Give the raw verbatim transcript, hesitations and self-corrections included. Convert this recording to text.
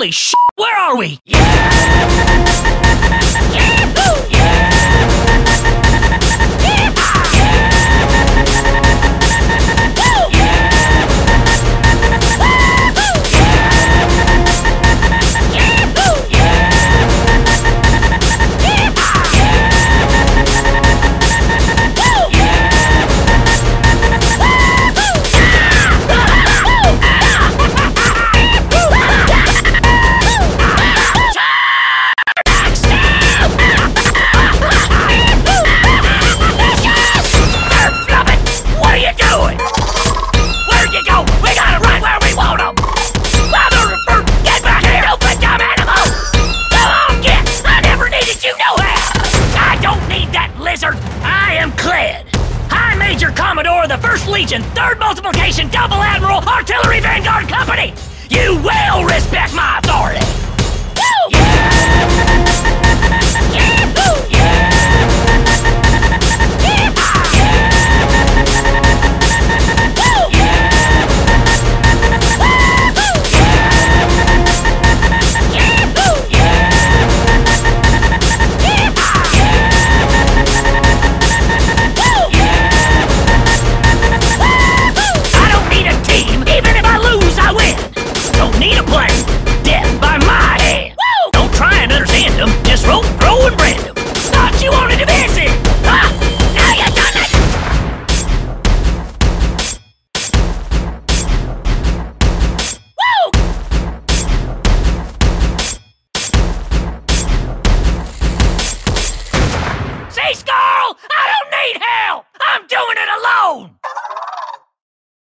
Holy shit, where are we? Yeah! Yahoo! Yeah! I am Kled, High Major Commodore of the First Legion, Third Multiplication Double Admiral Artillery Vanguard Company. You will respect my authority. Woo! Yeah! Yahoo! Yeah! See, Scarl? I don't need help! I'm doing it alone!